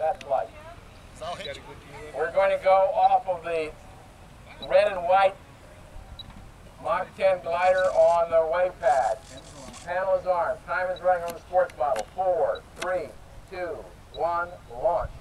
that flight. We're going to go off of the red and white Mach 10 glider on the wave pad. Panel is armed. Time is running on the sports model. 4, 3, 2, 1, launch.